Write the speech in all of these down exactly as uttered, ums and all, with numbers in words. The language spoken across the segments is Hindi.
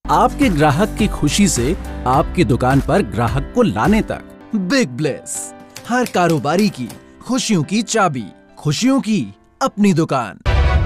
आपके ग्राहक की खुशी से आपकी दुकान पर ग्राहक को लाने तक। बिग ब्लेस, हर कारोबारी की खुशियों की चाबी, खुशियों की अपनी दुकान।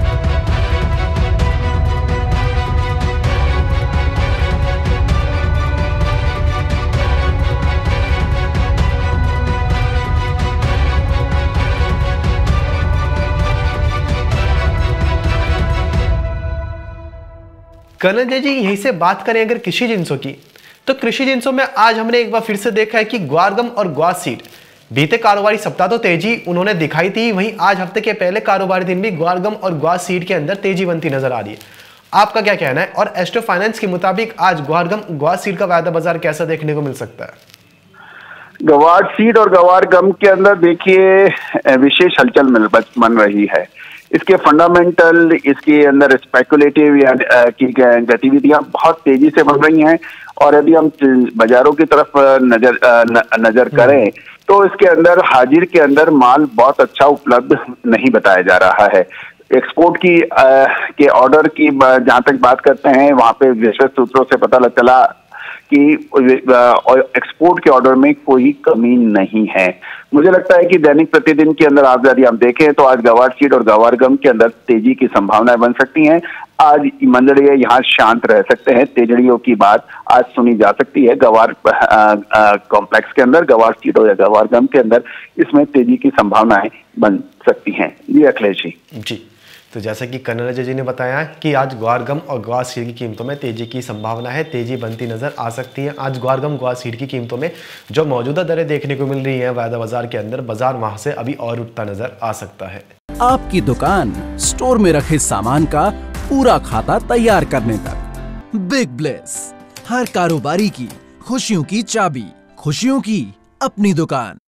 कन्हैया जी, यहीं से बात करें अगर कृषि जिंसों की, तो कृषि जिंसों में आज हमने एक बार फिर से देखा है कि ग्वारगम और ग्वार सीड बीते कारोबारी सप्ताह तो तेजी उन्होंने दिखाई थी, वहीं आज हफ्ते के पहले कारोबारी दिन भी ग्वारगम और ग्वार सीड के अंदर तेजी बनती नजर आ रही है। आपका क्या कहना है? और एस्ट्रो फाइनेंस के मुताबिक आज ग्वारगम ग्वार सीड का वायदा बाजार कैसा देखने को मिल सकता है? ग्वार सीड और ग्वार गम के अंदर देखिए विशेष हलचल मिल बन रही है। इसके फंडामेंटल, इसके अंदर स्पेकुलेटिव या की गतिविधियां बहुत तेजी से बढ़ रही हैं। और यदि हम बाजारों की तरफ नजर न, नजर करें तो इसके अंदर हाजिर के अंदर माल बहुत अच्छा उपलब्ध नहीं बताया जा रहा है। एक्सपोर्ट की आ, के ऑर्डर की जहां तक बात करते हैं, वहां पे विशेष सूत्रों से पता चला कि एक्सपोर्ट के ऑर्डर में कोई कमी नहीं है। मुझे लगता है कि दैनिक प्रतिदिन के अंदर आप यदि हम देखें तो आज ग्वार सीड और ग्वार गम के अंदर तेजी की संभावनाएं बन सकती हैं। आज मंडलियां यहाँ शांत रह सकते हैं, तेजड़ियों की बात आज सुनी जा सकती है। ग्वार कॉम्प्लेक्स के अंदर ग्वार सीड और ग्वार गम के अंदर इसमें तेजी की संभावनाएं बन सकती हैं। जी अखिलेश जी। जी, तो जैसा कि कन्हैया जी ने बताया कि आज ग्वारगम और ग्वार सीड की कीमतों में तेजी की संभावना है, तेजी बनती नजर आ सकती है। आज ग्वारगम ग्वार सीड की कीमतों में जो मौजूदा दरें देखने को मिल रही है वायदा बाजार के अंदर, बाजार वहां से अभी और उठता नजर आ सकता है। आपकी दुकान स्टोर में रखे सामान का पूरा खाता तैयार करने तक। बिग ब्लेस, हर कारोबारी की खुशियों की चाबी, खुशियों की अपनी दुकान।